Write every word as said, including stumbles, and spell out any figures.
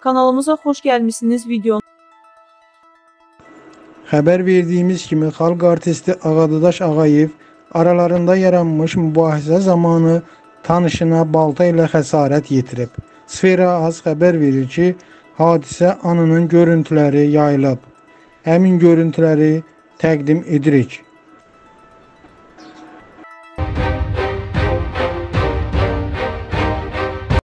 Kanalımıza xoş gəlmişsiniz video. Xəbər verdiyimiz kimi xalq artisti Ağadadaş Ağayev aralarında yaranmış mübahisə zamanı tanışına balta ilə xəsarət yetirib. Sfera Az xəbər verir ki, hadisə anının görüntüləri yayılıb. Həmin görüntüləri təqdim edirik.